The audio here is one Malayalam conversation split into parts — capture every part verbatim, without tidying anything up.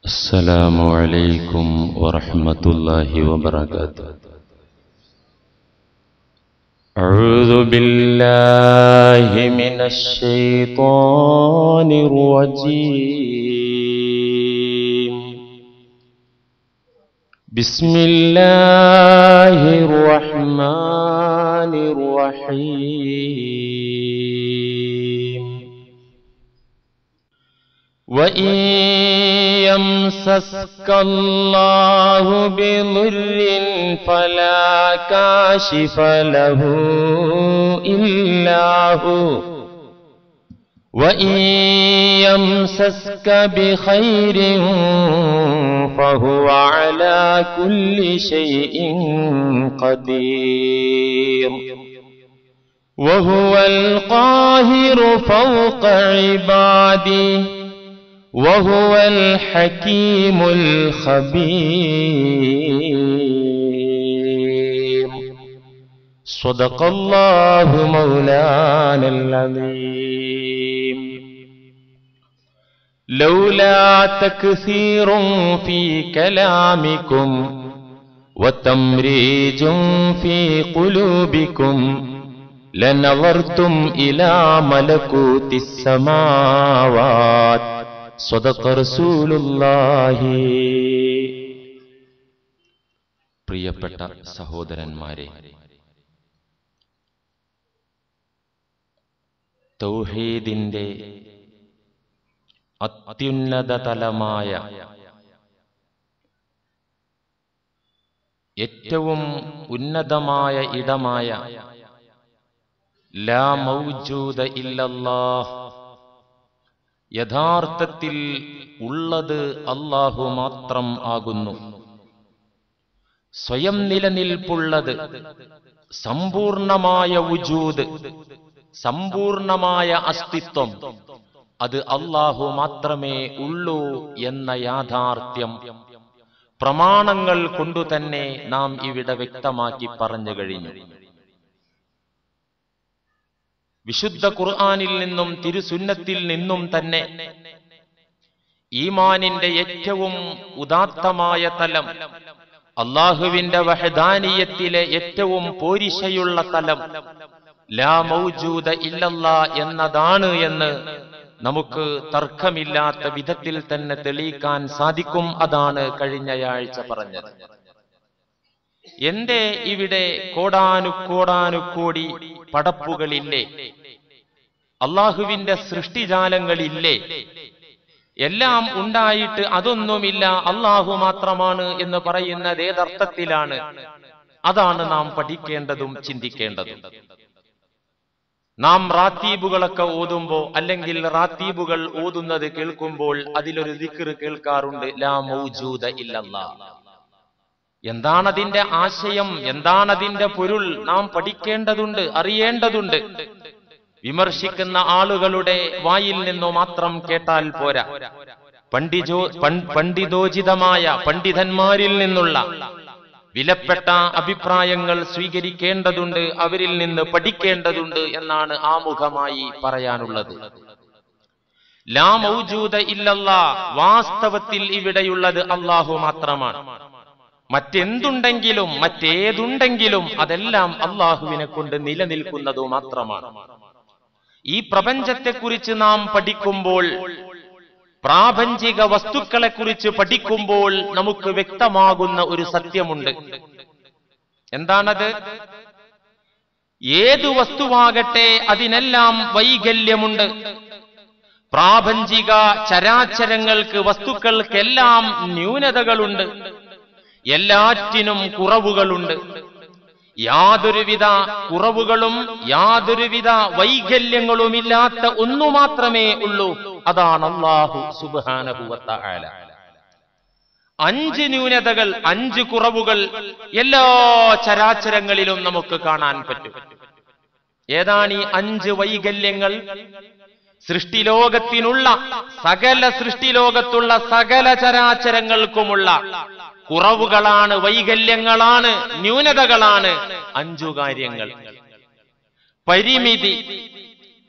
السلام عليكم ورحمة الله وبركاته. أعوذ بالله من الشيطان الرجيم. بسم الله الرحمن الرحيم. وإن يمسسك الله بضر فلا كاشف له إلا هو وإن يمسسك بخير فهو على كل شيء قدير وهو القاهر فوق عباده وهو الحكيم الخبير. صدق الله مولانا العظيم. لولا تكثير في كلامكم وتمريج في قلوبكم لنظرتم إلى ملكوت السماوات. صدق رسول الله. പ്രിയപ്പെട്ട സഹോദരന്മാരെ, തൗഹീദിന്റെ അത്യുന്നത തലമായ ഏറ്റവും ഉന്നതമായ ഇടമായ ലാ മൗജൂദ ഇല്ലല്ലാഹ്, യഥാർത്ഥത്തിൽ ഉള്ളത് അല്ലാഹു മാത്രം ആകുന്നു. സ്വയം നിലനിൽപ്പുള്ളത്, സമ്പൂർണമായ വുജൂദ്, സമ്പൂർണമായ അസ്തിത്വം, അത് അല്ലാഹു മാത്രമേ ഉള്ളൂ എന്ന യാഥാർത്ഥ്യം പ്രമാണങ്ങൾ കൊണ്ടുതന്നെ നാം ഇവിടെ വ്യക്തമാക്കി പറഞ്ഞു കഴിഞ്ഞു. വിശുദ്ധ ഖുർആനിൽ നിന്നും തിരുസുന്നത്തിൽ നിന്നും തന്നെ ഈമാനിന്റെ ഏറ്റവും ഉദാത്തമായ തലം, അല്ലാഹുവിന്റെ വഹദാനിയത്തിലെ ഏറ്റവും പോരിശയുള്ള തലം ലാ മൗജൂദ ഇല്ലല്ലാ എന്നതാണ് എന്ന് നമുക്ക് തർക്കമില്ലാത്ത വിധത്തിൽ തന്നെ തെളിയിക്കാൻ സാധിക്കും. അതാണ് കഴിഞ്ഞയാഴ്ച പറഞ്ഞത്. എന്റെ ഇവിടെ കോടാനുകോടാനുകോടി പടപ്പുകളില്ലേ? അള്ളാഹുവിന്റെ സൃഷ്ടിജാലങ്ങളില്ലേ? എല്ലാം ഉണ്ടായിട്ട് അതൊന്നുമില്ല, അള്ളാഹു മാത്രമാണ് എന്ന് പറയുന്നത് ഏതർത്ഥത്തിലാണ്? അതാണ് നാം പഠിക്കേണ്ടതും ചിന്തിക്കേണ്ടതും. നാം റാത്തീബുകളൊക്കെ ഓതുമ്പോ, അല്ലെങ്കിൽ റാത്തീബുകൾ ഓതുന്നത് കേൾക്കുമ്പോൾ അതിലൊരു ദിക്ർ കേൾക്കാറുണ്ട്, ലാ മൗജൂദ ഇല്ലല്ലാഹ്. എന്താണതിന്റെ ആശയം, എന്താണതിന്റെ പൊരുൾ നാം പഠിക്കേണ്ടതുണ്ട്, അറിയേണ്ടതുണ്ട്. വിമർശിക്കുന്ന ആളുകളുടെ വായിൽ നിന്നു മാത്രം കേട്ടാൽ പോരാ. പണ്ഡിജോ പണ്ഡിതോചിതമായ പണ്ഡിതന്മാരിൽ നിന്നുള്ള വിലപ്പെട്ട അഭിപ്രായങ്ങൾ സ്വീകരിക്കേണ്ടതുണ്ട്, അവരിൽ നിന്ന് പഠിക്കേണ്ടതുണ്ട് എന്നാണ് ആമുഖമായി പറയാനുള്ളത്. ലാ മൗജൂദ ഇല്ലല്ലാഹ്, വാസ്തവത്തിൽ ഇവിടെയുള്ളത് അല്ലാഹു മാത്രമാണ്. മറ്റെന്തുണ്ടെങ്കിലും മറ്റേതുണ്ടെങ്കിലും അതെല്ലാം അള്ളാഹുവിനെ കൊണ്ട് നിലനിൽക്കുന്നതു മാത്രമാണ്. ഈ പ്രപഞ്ചത്തെക്കുറിച്ച് നാം പഠിക്കുമ്പോൾ, പ്രാപഞ്ചിക വസ്തുക്കളെ കുറിച്ച് പഠിക്കുമ്പോൾ നമുക്ക് വ്യക്തമാകുന്ന ഒരു സത്യമുണ്ട്. എന്താണത്? ഏതു വസ്തുവാകട്ടെ അതിനെല്ലാം വൈകല്യമുണ്ട്. പ്രാപഞ്ചിക ചരാചരങ്ങൾക്ക്, വസ്തുക്കൾക്കെല്ലാം ന്യൂനതകളുണ്ട്, എല്ലാറ്റിനും കുറവുകളുണ്ട്. യാതൊരുവിധ കുറവുകളും യാതൊരുവിധ വൈകല്യങ്ങളുമില്ലാത്ത ഒന്നു മാത്രമേ ഉള്ളൂ, അതാണ് അല്ലാഹു സുബ്ഹാനഹു വ തആല. അഞ്ച് ന്യൂനതകൾ, അഞ്ച് കുറവുകൾ എല്ലാ ചരാചരങ്ങളിലും നമുക്ക് കാണാൻ പറ്റും. ഏതാണ് ഈ അഞ്ച് വൈകല്യങ്ങൾ? സൃഷ്ടിലോകത്തിനുള്ള സകല സൃഷ്ടിലോകത്തുള്ള സകല ചരാചരങ്ങൾക്കുമുള്ള കുറവുകളാണ്, വൈകല്യങ്ങളാണ്, ന്യൂനതകളാണ് അഞ്ചു കാര്യങ്ങൾ. പരിമിതി,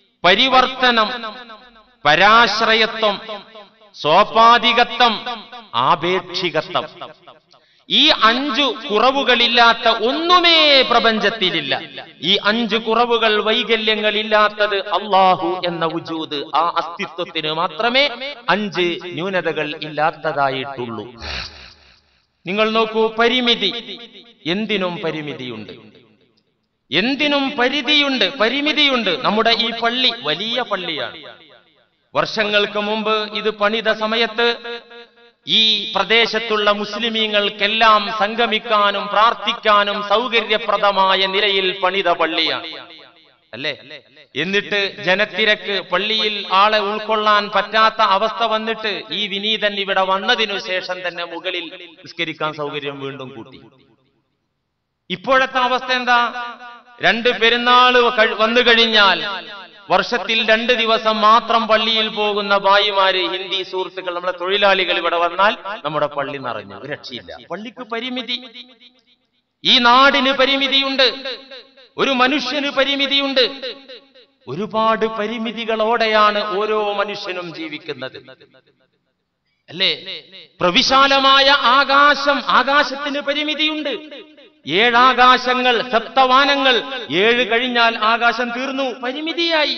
പരിവർത്തനം, പരാശ്രയത്വം, സോപാധികത്വം, ആപേക്ഷികത്വം. ഈ അഞ്ചു കുറവുകളില്ലാത്ത ഒന്നുമേ പ്രപഞ്ചത്തിലില്ല. ഈ അഞ്ചു കുറവുകൾ, വൈകല്യങ്ങൾ ഇല്ലാത്തത് അല്ലാഹു എന്ന വുജൂദ്, ആ അസ്തിത്വത്തിന് മാത്രമേ അഞ്ച് ന്യൂനതകൾ ഇല്ലാത്തതായിട്ടുള്ളൂ. നിങ്ങൾ നോക്കൂ, പരിമിതി. എന്തിനും പരിമിതിയുണ്ട്, എന്തിനും പരിധിയുണ്ട്, പരിമിതിയുണ്ട്. നമ്മുടെ ഈ പള്ളി വലിയ പള്ളിയാണ്. വർഷങ്ങൾക്ക് മുമ്പ് ഇത് പണിത സമയത്ത് ഈ പ്രദേശത്തുള്ള മുസ്ലിമീങ്ങൾക്കെല്ലാം സംഗമിക്കാനും പ്രാർത്ഥിക്കാനും സൗകര്യപ്രദമായ നിലയിൽ പണിത പള്ളിയാണ് അല്ലേ? എന്നിട്ട് ജനത്തിരക്ക്, പള്ളിയിൽ ആളെ ഉൾക്കൊള്ളാൻ പറ്റാത്ത അവസ്ഥ വന്നിട്ട് ഈ വിനീതൻ ഇവിടെ വന്നതിനു ശേഷം തന്നെ മുകളിൽ നിസ്കരിക്കാൻ സൗകര്യം വീണ്ടും കൂട്ടി. ഇപ്പോഴത്തെ അവസ്ഥ എന്താ? രണ്ട് പെരുന്നാൾ വന്നു കഴിഞ്ഞാൽ വർഷത്തിൽ രണ്ട് ദിവസം മാത്രം പള്ളിയിൽ പോകുന്ന ഭായിമാര്, ഹിന്ദി സുഹൃത്തുക്കൾ, നമ്മുടെ തൊഴിലാളികൾ ഇവിടെ വന്നാൽ നമ്മുടെ പള്ളി നിറഞ്ഞു, രക്ഷയില്ല. പള്ളിക്ക് പരിമിതി, ഈ നാടിന് പരിമിതിയുണ്ട്, ഒരു മനുഷ്യന് പരിമിതിയുണ്ട്. ഒരുപാട് പരിമിതികളോടെയാണ് ഓരോ മനുഷ്യനും ജീവിക്കുന്നത് അല്ലേ? പ്രവിശാലമായ ആകാശം, ആകാശത്തിന് പരിമിതിയുണ്ട്. ഏഴാകാശങ്ങൾ, സപ്തവാനങ്ങൾ, ഏഴ് കഴിഞ്ഞാൽ ആകാശം തീർന്നു, പരിമിതിയായി.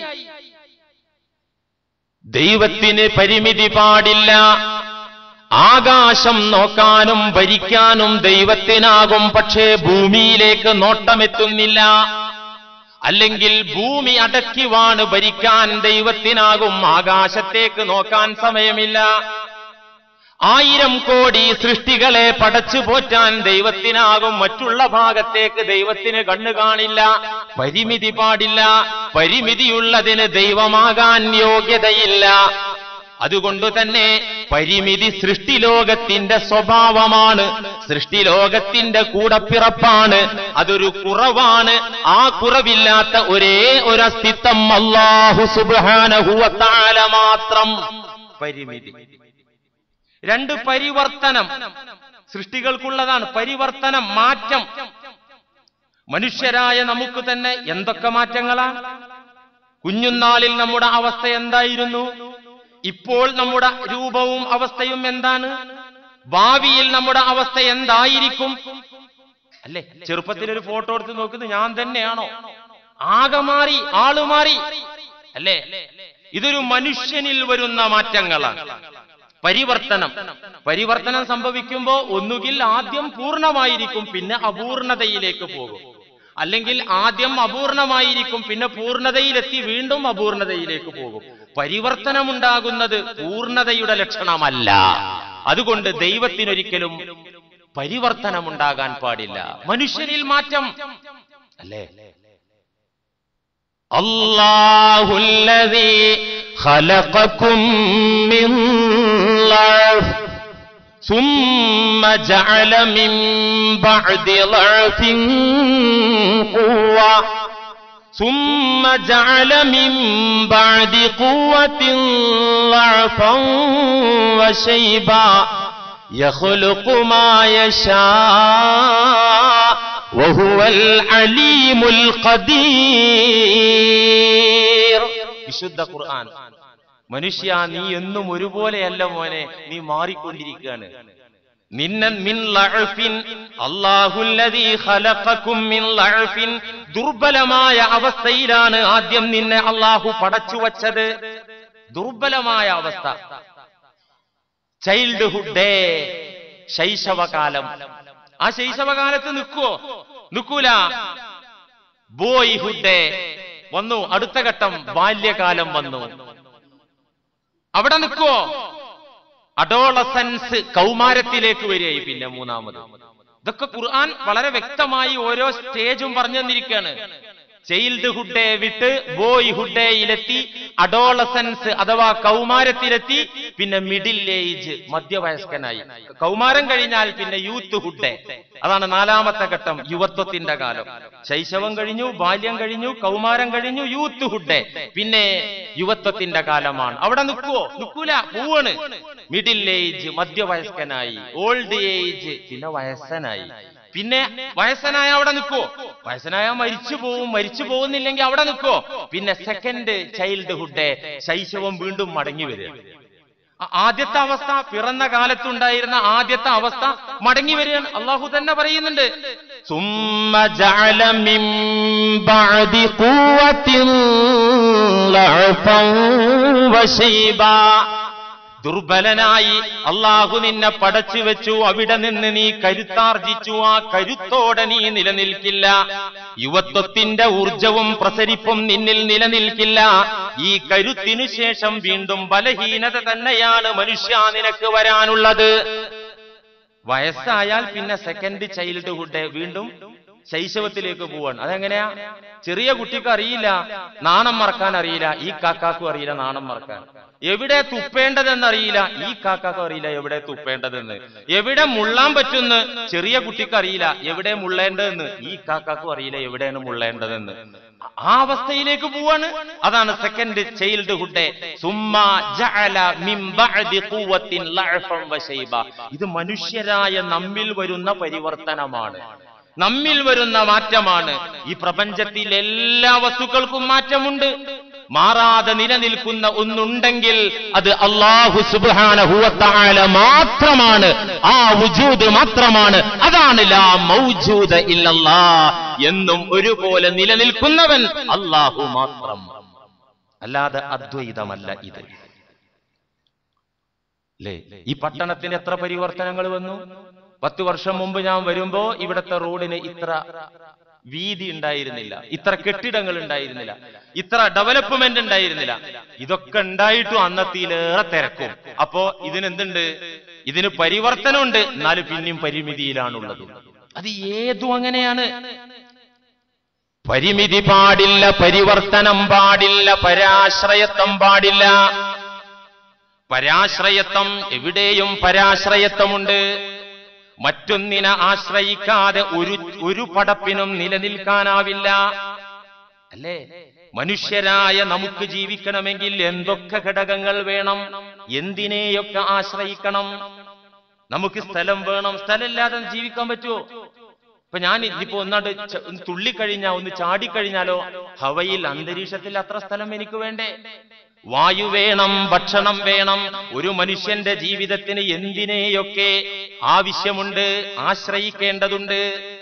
ദൈവത്തിന് പരിമിതി പാടില്ല. ആകാശം നോക്കാനും ഭരിക്കാനും ദൈവത്തിനാകും, പക്ഷേ ഭൂമിയിലേക്ക് നോട്ടമെത്തുന്നില്ല. അല്ലെങ്കിൽ ഭൂമി അടക്കി വാണ് ഭരിക്കാൻ ദൈവത്തിനാകും, ആകാശത്തേക്ക് നോക്കാൻ സമയമില്ല. ആയിരം കോടി സൃഷ്ടികളെ പടച്ചു പോറ്റാൻ ദൈവത്തിനാകും, മറ്റുള്ള ഭാഗത്തേക്ക് ദൈവത്തിന് കണ്ണു കാണില്ല. പരിമിതി പാടില്ല. പരിമിതിയുള്ളതിന് ദൈവമാകാൻ യോഗ്യതയില്ല. അതുകൊണ്ട് തന്നെ പരിമിതി സൃഷ്ടിലോകത്തിന്റെ സ്വഭാവമാണ്, സൃഷ്ടിലോകത്തിന്റെ കൂടപ്പിറപ്പാണ്. അതൊരു കുറവാണ്. ആ കുറവില്ലാത്ത ഒരേ ഒരു അസ്തിത്വം അല്ലാഹു സുബ്ഹാനഹു വ തആല മാത്രം. പരിമിതി. രണ്ട്, പരിവർത്തനം. സൃഷ്ടികൾക്കുള്ളതാണ് പരിവർത്തനം, മാറ്റം. മനുഷ്യരായ നമുക്ക് തന്നെ എന്തൊക്കെ മാറ്റങ്ങളാണ്. കുഞ്ഞുനാളിൽ നമ്മുടെ അവസ്ഥ എന്തായിരുന്നു? ഇപ്പോൾ നമ്മുടെ രൂപവും അവസ്ഥയും എന്താണ്? ഭാവിയിൽ നമ്മുടെ അവസ്ഥ എന്തായിരിക്കും അല്ലേ? ചെറുപ്പത്തിൽ ഒരു ഫോട്ടോ എടുത്ത് നോക്കുന്നത് ഞാൻ തന്നെയാണോ? ആകെ മാറി, ആള് മാറി അല്ലേ? ഇതൊരു മനുഷ്യനിൽ വരുന്ന മാറ്റങ്ങളാണ്. പരിവർത്തനം. പരിവർത്തനം സംഭവിക്കുമ്പോ ഒന്നുകിൽ ആദ്യം പൂർണ്ണമായിരിക്കും, പിന്നെ അപൂർണതയിലേക്ക് പോകും. അല്ലെങ്കിൽ ആദ്യം അപൂർണമായിരിക്കും, പിന്നെ പൂർണ്ണതയിലെത്തി വീണ്ടും അപൂർണതയിലേക്ക് പോകും. പരിവർത്തനമുണ്ടാകുന്നത് പൂർണ്ണതയുടെ ലക്ഷണമല്ല. അതുകൊണ്ട് ദൈവത്തിനൊരിക്കലും പരിവർത്തനമുണ്ടാകാൻ പാടില്ല. മനുഷ്യനിൽ മാറ്റം അല്ലേ? അല്ലാഹുല്ലദീ ഖലഖകും മിൻ ളഅഫ് ثم جعل من بعد ضعف قوة ثم جعل من بعد قوة ضعفا وشيبا يخلق ما يشاء وهو العليم القدير. വിശുദ്ധ ഖുർആൻ. മനുഷ്യ, നീ എന്നും ഒരുപോലെയല്ല മോനെ, നീ മാറിക്കൊണ്ടിരിക്കുകയാണ്. നിന്നെ മിൻ ലഅഫിൻ, അല്ലാഹുല്ലദീ ഖലഖകും മിൻ ലഅഫിൻ, ദുർബലമായ അവസ്ഥയിലാണ് ആദ്യം നിന്നെ അല്ലാഹു പടച്ചു വച്ചത്. ദുർബലമായ അവസ്ഥ. ചൈൽഡ്ഹുഡ് ഡേ, ശൈശവകാലം. ആ ശൈശവകാലത്ത് നിൽക്കുവോ? നിൽക്കൂല. ബോയ്ഹുഡ് ഡേ വന്നു, അടുത്ത ഘട്ടം ബാല്യകാലം വന്നു. അവിടെ നിൽക്കുവോ? അഡോളസൻസ്, കൗമാരത്തിലേക്ക് വരികയായി. പിന്നെ മൂന്നാമത്. ഇതൊക്കെ ഖുർആൻ വളരെ വ്യക്തമായി ഓരോ സ്റ്റേജും പറഞ്ഞു തന്നിരിക്കുകയാണ്. ചൈൽഡ്ഹുഡ് ഡേ വിട്ട് ബോയ്ഹുഡ് ഡേയിലെത്തി, അഡോളസൻസ് അഥവാ കൗമാരത്തിലെത്തി, പിന്നെ മിഡിൽ ഏജ്, മധ്യവയസ്കനായി. കൗമാരം കഴിഞ്ഞാൽ പിന്നെ യൂത്ത്ഹുഡ് ഡേ, അതാണ് നാലാമത്തെ ഘട്ടം, യുവത്വത്തിന്റെ കാലം. ശൈശവം കഴിഞ്ഞു, ബാല്യം കഴിഞ്ഞു, കൗമാരം കഴിഞ്ഞു, യൂത്ത്ഹുഡ് ഡേ, പിന്നെ യുവത്വത്തിന്റെ കാലമാണ്. അവിടെ നിൽക്കുവോ? നിൽക്കൂല, പോവാണ്. മിഡിൽ ഏജ്, മധ്യവയസ്കനായി. ഓൾഡ് ഏജ്, പിന്നെ വയസ്സനായി. പിന്നെ വയസ്സനായ അവിടെ നിൽക്കോ? വയസ്സനായ മരിച്ചു പോവും. മരിച്ചു പോകുന്നില്ലെങ്കിൽ അവിടെ നിൽക്കോ? പിന്നെ സെക്കൻഡ് ചൈൽഡ്ഹുഡ്, ശൈശവം വീണ്ടും മടങ്ങി വരിക. ആദ്യത്തെ അവസ്ഥ, പിറന്ന കാലത്തുണ്ടായിരുന്ന ആദ്യത്തെ അവസ്ഥ മടങ്ങി വരികയാണ്. അള്ളാഹു തന്നെ പറയുന്നുണ്ട്, സുമ്മ ജഅല മിൻ ബഅദി ഖുവ്വത്തിൻ ലഅഫൻ വശൈബാ. ദുർബലനായി അള്ളാഹു നിന്നെ പടച്ചു വെച്ചു, അവിടെ നിന്ന് നീ കരുത്താർജിച്ചു. ആ കരുത്തോടെ നീ നിലനിൽക്കില്ല. യുവത്വത്തിന്റെ ഊർജവും പ്രസരിപ്പും നിന്നിൽ നിലനിൽക്കില്ല. ഈ കരുത്തിനു ശേഷം വീണ്ടും ബലഹീനത തന്നെയാണ് മനുഷ്യ നിനക്ക് വരാനുള്ളത്. വയസ്സായാൽ പിന്നെ സെക്കൻഡ് ചൈൽഡ്ഹുഡ്, വീണ്ടും ശൈശവത്തിലേക്ക് പോവാണ്. അതെങ്ങനെയാ? ചെറിയ കുട്ടിക്ക് അറിയില്ല നാണം മറക്കാൻ അറിയില്ല, ഈ കാക്കാക്കും അറിയില്ല നാണം മറക്കാൻ. എവിടെ തുപ്പേണ്ടതെന്നറിയില്ല, ഈ കാക്കാക്കും അറിയില്ല എവിടെ തുപ്പേണ്ടതെന്ന്. എവിടെ മുള്ളാൻ പറ്റുന്ന് ചെറിയ കുട്ടിക്ക് അറിയില്ല, എവിടെ മുള്ളേണ്ടതെന്ന് ഈ കാക്കാക്കും അറിയില്ല എവിടെയാണ് മുള്ളേണ്ടതെന്ന്. ആ അവസ്ഥയിലേക്ക് പോവാണ്. അതാണ് സെക്കൻഡ് ചൈൽഡ്ഹുഡ്. സുമ്മാ ജഅല മിൻ ബഅദി ഖുവ്വത്തിൻ ലഅഫൻ വശൈബ. ഇത് മനുഷ്യരായ നമ്മിൽ വരുന്ന പരിവർത്തനമാണ്, നമ്മിൽ വരുന്ന മാറ്റമാണ്. ഈ പ്രപഞ്ചത്തിൽ എല്ലാ വസ്തുക്കൾക്കും മാറ്റമുണ്ട്. മാറാതെ നിലനിൽക്കുന്ന ഒന്നുണ്ടെങ്കിൽ അത് അല്ലാഹു സുബ്ഹാനഹു വ തആല മാത്രമാണ്. ആ വുജൂദ് മാത്രമാണ്. അതാണ് ലാ മൗജൂദ ഇല്ലല്ലാഹ്. എന്നും ഒരുപോലെ നിലനിൽക്കുന്നവൻ അല്ലാഹു മാത്രം, അല്ലാതെ അദ്വൈതമല്ല ഇത്. അല്ലേ? ഈ പട്ടണത്തിന് എത്ര പരിവർത്തനങ്ങൾ വന്നു. പത്ത് വർഷം മുമ്പ് ഞാൻ വരുമ്പോ ഇവിടത്തെ റോഡിന് ഇത്ര വീതി ഉണ്ടായിരുന്നില്ല, ഇത്ര കെട്ടിടങ്ങൾ ഉണ്ടായിരുന്നില്ല, ഇത്ര ഡെവലപ്മെന്റ് ഉണ്ടായിരുന്നില്ല. ഇതൊക്കെ ഉണ്ടായിട്ടും അന്നത്തിലേറെ തിരക്കും. അപ്പോ ഇതിനെന്തുണ്ട്? ഇതിന് പരിവർത്തനമുണ്ട്, എന്നാലും പിന്നെയും പരിമിതിയിലാണുള്ളത്. അത് ഏതും അങ്ങനെയാണ്. പരിമിതി പാടില്ല, പരിവർത്തനം പാടില്ല, പരാശ്രയത്വം പാടില്ല. പരാശ്രയത്വം, എവിടെയും പരാശ്രയത്വമുണ്ട്. മറ്റൊന്നിനെ ആശ്രയിക്കാതെ ഒരു ഒരു പടപ്പിനും നിലനിൽക്കാനാവില്ല. അല്ലേ? മനുഷ്യരായ നമുക്ക് ജീവിക്കണമെങ്കിൽ എന്തൊക്കെ ഘടകങ്ങൾ വേണം, എന്തിനെയൊക്കെ ആശ്രയിക്കണം. നമുക്ക് സ്ഥലം വേണം, സ്ഥലമില്ലാതെ ജീവിക്കാൻ പറ്റുമോ? ഇപ്പൊ ഞാൻ ഇതിപ്പോ ഒന്നാണ്ട് തുള്ളിക്കഴിഞ്ഞാ, ഒന്ന് ചാടിക്കഴിഞ്ഞാലോ ഹവയിൽ, അന്തരീക്ഷത്തിൽ അത്ര സ്ഥലം എനിക്ക് വേണ്ടേ? വായു വേണം, ഭക്ഷണം വേണം. ഒരു മനുഷ്യന്റെ ജീവിതത്തിന് എന്തിനെയൊക്കെ ആവശ്യമുണ്ട്, ആശ്രയിക്കേണ്ടതുണ്ട്.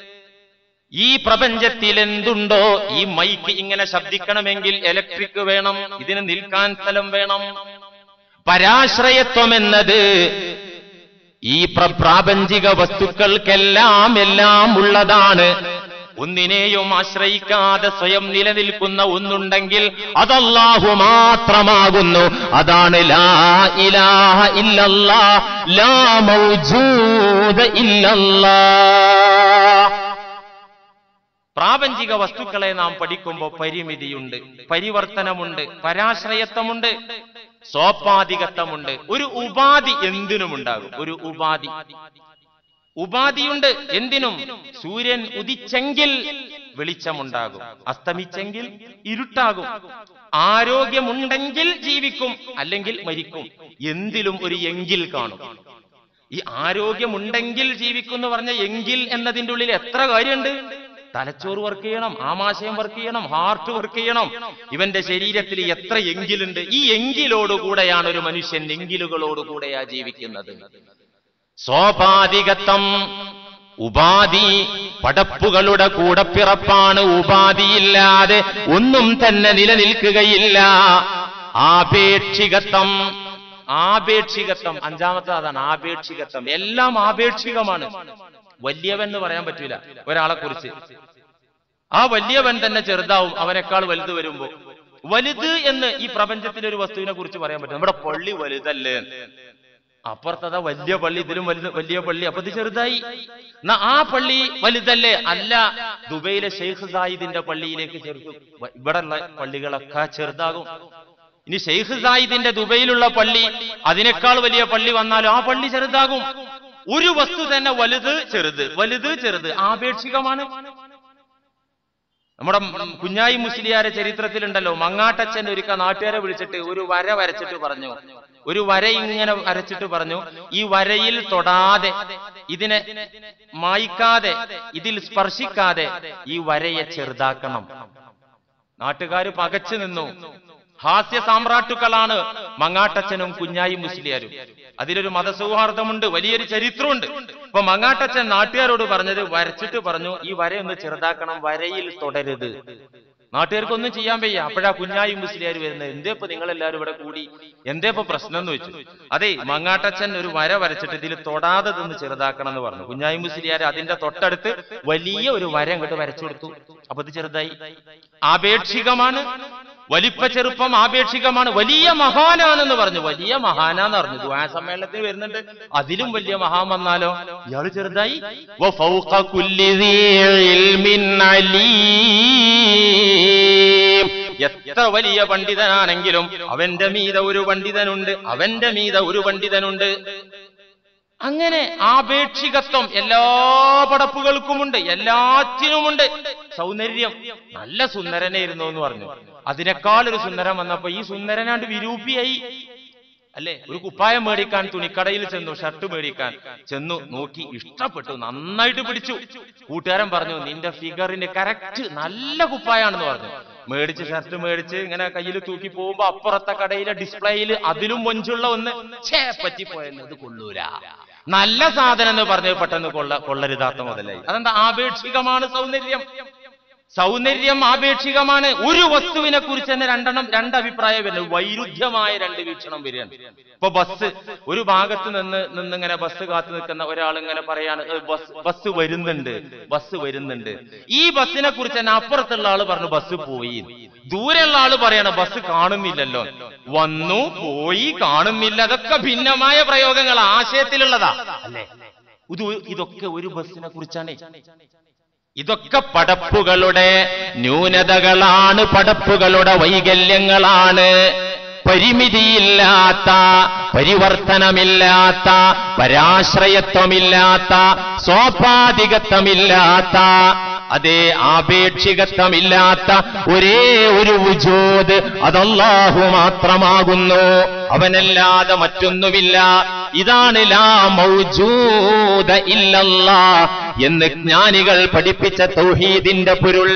ഈ പ്രപഞ്ചത്തിൽ എന്തുണ്ടോ, ഈ മൈക്ക് ഇങ്ങനെ ശബ്ദിക്കണമെങ്കിൽ ഇലക്ട്രിക് വേണം, ഇതിന് നിൽക്കാൻ സ്ഥലം വേണം. പരാശ്രയത്വം എന്നത് ഈ പ്രാപഞ്ചിക വസ്തുക്കൾക്കെല്ലാം എല്ലാം ഉള്ളതാണ്. ഒന്നിനെയും ആശ്രയിക്കാതെ സ്വയം നിലനിൽക്കുന്ന ഒന്നുണ്ടെങ്കിൽ അതല്ലാഹു മാത്രമാകുന്നു. അതാണ് ലാ ഇലാഹ ഇല്ലല്ലാഹ്, ലാ മൗജൂദ ഇല്ലല്ലാഹ്. പ്രാപഞ്ചിക വസ്തുക്കളെ നാം പഠിക്കുമ്പോൾ പരിമിതിയുണ്ട്, പരിവർത്തനമുണ്ട്, പരാശ്രയത്വമുണ്ട്, സോപാധികത്വമുണ്ട്. ഒരു ഉപാധി എന്തിനുമുണ്ടാകും. ഒരു ഉപാധി ഉപാധിയുണ്ട് എന്തിനും. സൂര്യൻ ഉദിച്ചെങ്കിൽ വെളിച്ചമുണ്ടാകും, അസ്തമിച്ചെങ്കിൽ ഇരുട്ടാകും. ആരോഗ്യമുണ്ടെങ്കിൽ ജീവിക്കും, അല്ലെങ്കിൽ മരിക്കും. എന്തിലും ഒരു എങ്കിൽ കാണും. ഈ ആരോഗ്യമുണ്ടെങ്കിൽ ജീവിക്കും എന്ന് പറഞ്ഞ എങ്കിൽ എന്നതിൻ്റെ ഉള്ളിൽ എത്ര കാര്യമുണ്ട്. തലച്ചോറ് വർക്ക് ചെയ്യണം, ആമാശയം വർക്ക് ചെയ്യണം, ഹാർട്ട് വർക്ക് ചെയ്യണം. ഇവന്റെ ശരീരത്തിൽ എത്ര എങ്കിലുണ്ട്. ഈ എങ്കിലോടുകൂടെയാണ് ഒരു മനുഷ്യൻ, എങ്കിലുകളോടുകൂടെയാ ജീവിക്കുന്നത്. സോപാധികത്വം, ഉപാധി പടപ്പുകളുടെ കൂടപ്പിറപ്പാണ്. ഉപാധിയില്ലാതെ ഒന്നും തന്നെ നിലനിൽക്കുകയില്ല. ആപേക്ഷികത്വം, ആപേക്ഷികത്വം അഞ്ചാമത്തെ അതാണ്. ആപേക്ഷികത്വം, എല്ലാം ആപേക്ഷികമാണ്. വലിയവൻ എന്ന് പറയാൻ പറ്റൂല ഒരാളെ കുറിച്ച്. ആ വലിയവൻ തന്നെ ചെറുതാവും അവനേക്കാൾ വലുത് വരുമ്പോ. വലുത് എന്ന് ഈ പ്രപഞ്ചത്തിലെ ഒരു വസ്തുവിനെ കുറിച്ച് പറയാൻ പറ്റും. നമ്മുടെ പള്ളി വലുതല്ലേ, അപ്പുറത്തതാ വലിയ പള്ളി, ഇതിലും വലുത് വലിയ പള്ളി, അപ്പൊ ഇത് ചെറുതായി. എന്നാ ആ പള്ളി വലുതല്ലേ? അല്ല, ദുബൈയിലെ ഷെയ്ഖ് സായിദിന്റെ പള്ളിയിലേക്ക് ചേർക്കും. ഇവിടെ ഉള്ള പള്ളികളൊക്കെ ചെറുതാകും. ഇനി ഷെയ്ഖ് സായിദിന്റെ ദുബൈയിലുള്ള പള്ളി, അതിനേക്കാൾ വലിയ പള്ളി വന്നാലും ആ പള്ളി ചെറുതാകും. ഒരു വസ്തു തന്നെ വലുത് ചെറുത്, വലുത് ചെറുത്, ആപേക്ഷികമാണ്. നമ്മുടെ കുഞ്ഞായി മുസ്ലിയാരെ ചരിത്രത്തിലുണ്ടല്ലോ, മങ്ങാട്ടച്ഛൻ ഒരിക്ക നാട്ടുകാരെ വിളിച്ചിട്ട് ഒരു വര വരച്ചിട്ട് പറഞ്ഞു. ഒരു വര ഇങ്ങനെ വരച്ചിട്ട് പറഞ്ഞു, ഈ വരയിൽ തൊടാതെ, ഇതിനെ മായ്ക്കാതെ, ഇതിൽ സ്പർശിക്കാതെ ഈ വരയെ ചെറുതാക്കണം. നാട്ടുകാർ പകച്ചു നിന്നു. ഹാസ്യ സാമ്രാട്ടുക്കളാണ് മങ്ങാട്ടച്ഛനും കുഞ്ഞായി മുസ്ലിയാരും. അതിലൊരു മതസൗഹാർദ്ദമുണ്ട്, വലിയൊരു ചരിത്രമുണ്ട്. അപ്പൊ മങ്ങാട്ടച്ഛൻ നാട്ടുകാരോട് പറഞ്ഞത്, വരച്ചിട്ട് പറഞ്ഞു, ഈ വരയൊന്ന് ചെറുതാക്കണം, വരയിൽ തുടരുത്. നാട്ടുകാർക്കൊന്നും ചെയ്യാൻ വയ്യ. അപ്പോഴാ കുഞ്ഞായി മുസ്ലിയാർ വരുന്നത്. എന്തേപ്പോ നിങ്ങളെല്ലാരും ഇവിടെ കൂടി, എന്തേപ്പോ പ്രശ്നം എന്ന് വെച്ചു. അതെ, മങ്ങാട്ടച്ഛൻ ഒരു വര വരച്ചിട്ട് ഇതിൽ തൊടാതെ നിന്ന് ചെറുതാക്കണം എന്ന് പറഞ്ഞു. കുഞ്ഞായി മുസ്ലിയാർ അതിന്റെ തൊട്ടടുത്ത് വലിയ ഒരു വര അങ്ങോട്ട് വരച്ചു കൊടുത്തു. അപ്പൊ ഇത് ചെറുതായി. ആപേക്ഷികമാണ്, വലിപ്പ ചെറുപ്പം ആപേക്ഷികമാണ്. വലിയ മഹാനാണെന്ന് പറഞ്ഞു. വലിയ മഹാനാന്ന് പറഞ്ഞു. ദുആ സമ്മേളനത്തിൽ വരുന്നുണ്ട്. അതിലും വലിയ മഹാൻ വന്നാലോ ഇയാള് ചെറുതായി. എത്ര വലിയ പണ്ഡിതനാണെങ്കിലും അവന്റെ മീത ഒരു പണ്ഡിതനുണ്ട്, അവന്റെ മീത ഒരു പണ്ഡിതനുണ്ട്. അങ്ങനെ ആപേക്ഷികത്വം എല്ലാ പടപ്പുകൾക്കുമുണ്ട്, എല്ലാറ്റിനുമുണ്ട്. സൗന്ദര്യം, നല്ല സുന്ദരനായിരുന്നു എന്ന് പറഞ്ഞു. അതിനേക്കാൾ ഒരു സുന്ദരൻ വന്നപ്പോ ഈ സുന്ദരനാണ്ട് വിരൂപിയായി അല്ലെ. ഒരു കുപ്പായം മേടിക്കാൻ തുണിക്കടയിൽ ചെന്നു, ഷർട്ട് മേടിക്കാൻ ചെന്നു, നോക്കി, ഇഷ്ടപ്പെട്ടു, നന്നായിട്ട് പിടിച്ചു. കൂട്ടുകാരൻ പറഞ്ഞു, നിന്റെ ഫിഗറിന് കറക്റ്റ് നല്ല കുപ്പായാണെന്ന് പറഞ്ഞു. മേടിച്ച് ഷർട്ട് മേടിച്ച് ഇങ്ങനെ കയ്യിൽ തൂക്കി പോകുമ്പോ അപ്പുറത്തെ കടയിലെ ഡിസ്പ്ലേയിൽ അതിലും മൊഞ്ചുള്ള ഒന്ന് ഛേ പറ്റിപ്പോയത് കൊള്ളൂല. നല്ല സാധനം എന്ന് പറഞ്ഞ് പെട്ടെന്ന് കൊള്ള കൊള്ളരുതാത്ത മുതലായി. അതെന്താ? ആപേക്ഷികമാണ് സൗന്ദര്യം. സൗന്ദര്യം ആപേക്ഷികമാണ്. ഒരു വസ്തുവിനെ കുറിച്ച് തന്നെ രണ്ടെണ്ണം രണ്ടഭിപ്രായം വരുന്നത്, വൈരുദ്ധ്യമായ രണ്ട് വീക്ഷണം വരികയാണ്. ഇപ്പൊ ബസ്, ഒരു ഭാഗത്ത് നിന്ന് നിന്നിങ്ങനെ ബസ് കാത്തു നിൽക്കുന്ന ഒരാൾ ഇങ്ങനെ പറയാണ്, ബസ് ബസ് വരുന്നുണ്ട്, ബസ് വരുന്നുണ്ട്. ഈ ബസ്സിനെ കുറിച്ച് തന്നെ അപ്പുറത്തുള്ള ആള് പറഞ്ഞു ബസ് പോയി. ദൂരെയുള്ള ആള് പറയാണ് ബസ് കാണുന്നില്ലല്ലോ. വന്നു, പോയി, കാണുന്നില്ല. അതൊക്കെ ഭിന്നമായ പ്രയോഗങ്ങൾ, ആശയത്തിലുള്ളതാ അല്ലേ. ഇത് ഇതൊക്കെ ഒരു ബസ്സിനെ കുറിച്ചാണ്. ഇതൊക്കെ പടപ്പുകളുടെ ന്യൂനതകളാണ്, പടപ്പുകളുടെ വൈകല്യങ്ങളാണ്. പരിമിതിയില്ലാത്ത, പരിവർത്തനമില്ലാത്ത, പരാശ്രയത്വമില്ലാത്ത, സ്വാഭാവികത്വമില്ലാത്ത, അതേ ആപേക്ഷികത്വമില്ലാത്ത ഒരേ ഒരു വുജൂദ് അത് അല്ലാഹു മാത്രമാകുന്നു. അവനല്ലാതെ മറ്റൊന്നുമില്ല. ഇതാണ് ലാ മൗജൂദ ഇല്ലല്ലാഹ് എന്ന് ജ്ഞാനികൾ പഠിപ്പിച്ച തൗഹീദിന്റെ പൊരുൾ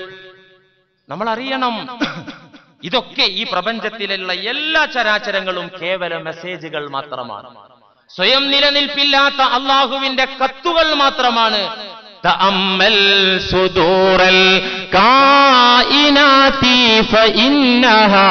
നമ്മൾ അറിയണം. ഇതൊക്കെ ഈ പ്രപഞ്ചത്തിലുള്ള എല്ലാ ചരാചരങ്ങളും കേവല മെസ്സേജുകൾ മാത്രമാണ്, സ്വയം നിലനിൽപ്പില്ലാത്ത അള്ളാഹുവിന്റെ കത്തുകൾ മാത്രമാണ്. തഅമ്മൽ സുദൂറൽ കായിനാതി ഫഇന്നഹാ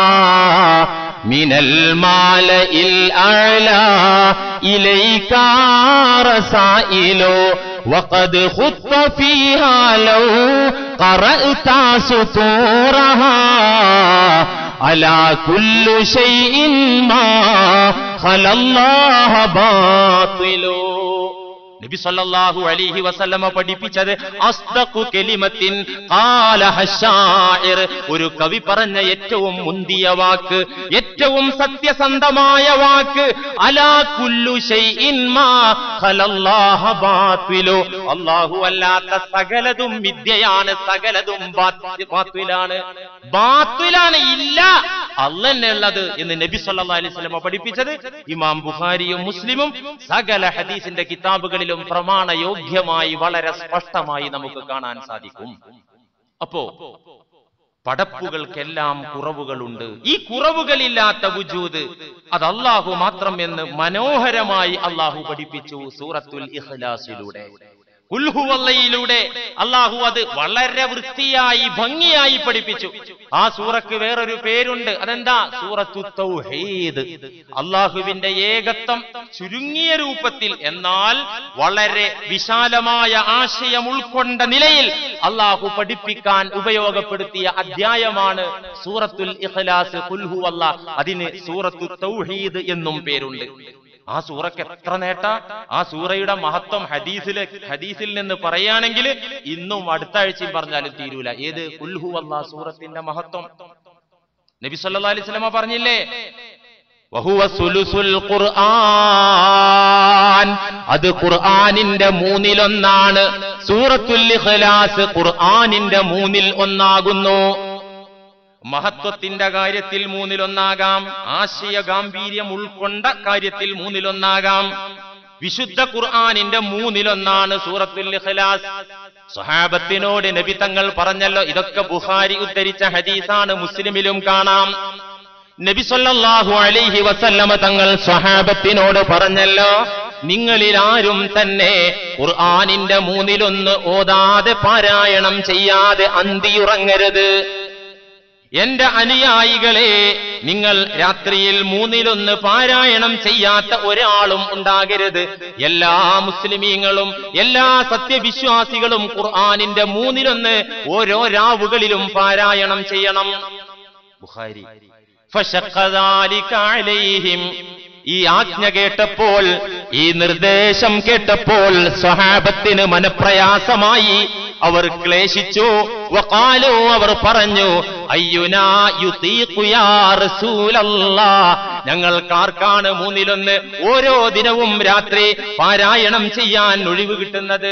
മിനൽ മാലഇൽ അഅ്ലാ ഇലൈക റസായിലു വഖദ് ഖുത്ത ഫീഹാ ലൗ ഖറഅത സുതൂറഹാ അലാ കുല്ലു ശൈഇൻ മാ ഖലല്ലാഹ ബാതിലു. നബി സല്ലല്ലാഹു അലൈഹി വസല്ലമ പഠിപ്പിച്ചത് അസ്ദഖു കലിമത്തിൻ ഖാലഹ ശാഇർ, ഒരു കവി പറഞ്ഞ ഏറ്റവും മുന്തിയ വാക്ക്, ഏറ്റവും സത്യസന്ധമായ വാക്ക്, അലാ കുല്ലു ശൈഇൻ മാ ഖലല്ലാഹ ബാതിലു. അല്ലാഹു അല്ലാത്ത സകലതും മിഥ്യയാണ്, സകലതും ബാത്തിലാണ്. ബാത്തിലാണ്, ഇല്ല, അല്ലാഹ് ഉള്ളത് എന്ന് നബി സല്ലല്ലാഹു അലൈഹി വസല്ലമ പഠിപ്പിച്ചത് ഇമാം ബുഖാരിയും മുസ്ലിമും സകല ഹദീസിന്റെ കിതാബുകളിലും പ്രമാണയോഗ്യമായി വളരെ സ്പഷ്ടമായി നമുക്ക് കാണാൻ സാധിക്കും. അപ്പോ പടപ്പുകൾക്കെല്ലാം കുറവുകളുണ്ട്. ഈ കുറവുകളില്ലാത്ത വുജൂദ് അത് അല്ലാഹു മാത്രം എന്ന് മനോഹരമായി അല്ലാഹു പഠിപ്പിച്ചു സൂറത്തുൽ ഇഖ്ലാസിലൂടെ. ഖുൽ ഹുവല്ലയിലൂടെ അല്ലാഹു അത് വളരെ വൃത്തിയായി ഭംഗിയായി പഠിപ്പിച്ചു. ആ സൂറക്ക് വേറൊരു പേരുണ്ട്, അതെന്താ? സൂറത്തു തൗഹീദ്. അല്ലാഹുവിന്റെ ഏകത്വം ചുരുങ്ങിയ രൂപത്തിൽ എന്നാൽ വളരെ വിശാലമായ ആശയം ഉൾക്കൊണ്ട നിലയിൽ അല്ലാഹു പഠിപ്പിക്കാൻ ഉപയോഗപ്പെടുത്തിയ അധ്യായമാണ് സൂറത്തുൽ ഇഖ്ലാസ്. ഖുൽ ഹുവല്ലാഹ്, അതിന് സൂറത്തു തൗഹീദ് എന്നും പേരുണ്ട്. ആ സൂറക്ക് എത്ര നേട്ട! ആ സൂറയുടെ മഹത്വം ഹദീസിലെ ഹദീസിൽ നിന്ന് പറയുകയാണെങ്കിൽ ഇന്നും അടുത്ത ആഴ്ചയും പറഞ്ഞാലും തീരൂല. ഏത്? ഖുൽ ഹുവല്ലാഹ് സൂറത്തിന്റെ മഹത്വം നബി സല്ലല്ലാഹു അലൈഹി വസല്ലമ പറഞ്ഞില്ലേ, വഹുവ സുലുസുൽ ഖുർആൻ, അത് ഖുർആനിന്റെ മൂന്നിലൊന്നാണ്. സൂറത്തുൽ ഇഖ്ലാസ് ഖുർആനിന്റെ മൂന്നിൽ ഒന്നാകുന്നു. മഹത്വത്തിന്റെ കാര്യത്തിൽ മൂന്നിലൊന്നാകാം, ആശയ ഗാംഭീര്യം ഉൾക്കൊണ്ട കാര്യത്തിൽ മൂന്നിലൊന്നാകാം. വിശുദ്ധ ഖുർആനിന്റെ മൂന്നിലൊന്നാണ് സൂറത്തുൽ ഇഖ്ലാസ്. സ്വഹാബത്തിനോട് നബി തങ്ങൾ പറഞ്ഞല്ലോ, ഇതൊക്കെ ബുഖാരി ഉദ്ധരിച്ച ഹദീസാണ്, മുസ്ലിമിലും കാണാം. നബി സല്ലല്ലാഹു അലൈഹി വസല്ലമ തങ്ങൾ സ്വഹാബത്തിനോട് പറഞ്ഞല്ലോ, നിങ്ങളിൽ ആരും തന്നെ ഖുർആനിന്റെ മൂന്നിലൊന്ന് ഓതാതെ പാരായണം ചെയ്യാതെ അന്തിയുറങ്ങരുത്. എന്റെ അനുയായികളെ, നിങ്ങൾ രാത്രിയിൽ മൂന്നിലൊന്ന് പാരായണം ചെയ്യാത്ത ഒരാളും ഉണ്ടാകരുത്. എല്ലാ മുസ്ലിമീങ്ങളും എല്ലാ സത്യവിശ്വാസികളും ഖുർആനിന്റെ മൂന്നിലൊന്ന് ഓരോ രാവുകളിലും പാരായണം ചെയ്യണം. ബുഖാരി. ഫശഖ്ഖ ദാലിക അലൈഹിം, ഈ ആജ്ഞ കേട്ടപ്പോൾ, ഈ നിർദ്ദേശം കേട്ടപ്പോൾ സ്വഹാബത്തിന് മനപ്രയാസമായി, അവർ ക്ലേശിച്ചു. വഖാലു, അവർ പറഞ്ഞു, അയ്യുനാ യുതീഖു യാ റസൂലല്ലാഹ്, ഞങ്ങൾക്കാർക്കാണ് മൂന്നിലൊന്ന് ഓരോ ദിനവും രാത്രി പാരായണം ചെയ്യാൻ ഒഴിവ് കിട്ടുന്നത്?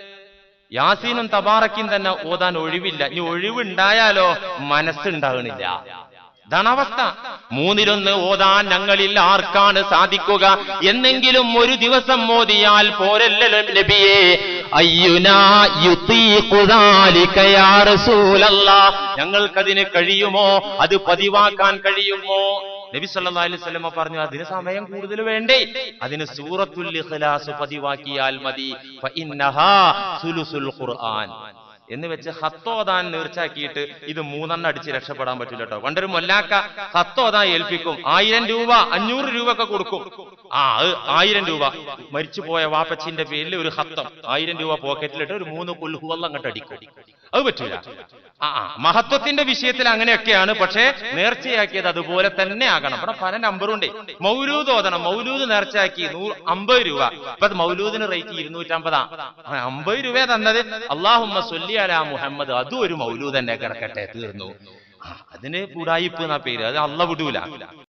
യാസീനും തബാറക്കും തന്നെ ഓതാൻ ഒഴിവില്ല. ഇനി ഒഴിവുണ്ടായാലോ മനസ്സുണ്ടാകണില്ല. ഇതാണ് അവസ്ഥ. മൂന്നിലൊന്ന് ഓതാൻ ഞങ്ങളിൽ ആർക്കാണ് സാധിക്കുക? എന്നെങ്കിലും ഒരു ദിവസം ഓതിയാൽ പോരല്ലോ നബിയേ. അയ്യുനാ യുതീഖു ദാലിക യാ റസൂലല്ലാഹ്, ഞങ്ങൾക്കതിന് കഴിയുമോ? അത് പതിവാക്കാൻ കഴിയുമോ? നബി സല്ലല്ലാഹു അലൈഹി വസല്ലം പറഞ്ഞു, അതിന് സമയം കൂടുതൽ വേണ്ടേ? അതിന് സൂറത്തുൽ ഇഖ്ലാസ് പതിവാക്കിയാൽ മതി. ഫഇന്നഹാ സുലുസുൽ ഖുർആൻ എന്ന് വെച്ച് ഹത്തോതാൻ നേർച്ചാക്കിയിട്ട് ഇത് മൂന്നെണ്ണം അടിച്ച് രക്ഷപ്പെടാൻ പറ്റില്ല കേട്ടോ. പണ്ടൊരു മൊല്ലാക്ക ഹത്തോതാൻ ഏൽപ്പിക്കും, ആയിരം രൂപ അഞ്ഞൂറ് രൂപ ഒക്കെ കൊടുക്കും. ആ ആയിരം രൂപ മരിച്ചു പോയ വാപ്പച്ചിന്റെ പേരിൽ ഒരു ഹത്തം ആയിരം രൂപ പോക്കറ്റിലിട്ട് ഒരു മൂന്ന് കൊല്ലുഹുവെള്ളം അങ്ങോട്ട് അടിക്കും. അത് പറ്റൂല. ആ ആ മഹത്വത്തിന്റെ വിഷയത്തിൽ അങ്ങനെയൊക്കെയാണ്. പക്ഷേ നേർച്ചയാക്കിയത് അതുപോലെ തന്നെ ആകണം. ഇവിടെ പല നമ്പറുണ്ട്. മൗലൂദ് ഓതണം, മൗലൂദ് നേർച്ചയാക്കി നൂറ് അമ്പത് രൂപ. ഇപ്പൊ മൗലൂദിന് റേറ്റ് ഇരുന്നൂറ്റമ്പതാ. അമ്പത് രൂപ തന്നത് അല്ലാഹുമ്മ സ്വല്ലി അലാ മുഹമ്മദ്, അതും ഒരു മൗലൂദ് തന്നെ കിടക്കട്ടെ, തീർന്നു. അതിന് ഉഡായിപ്പ് എന്നാ പേര്. അത് അള്ളാഹ് വിടൂല.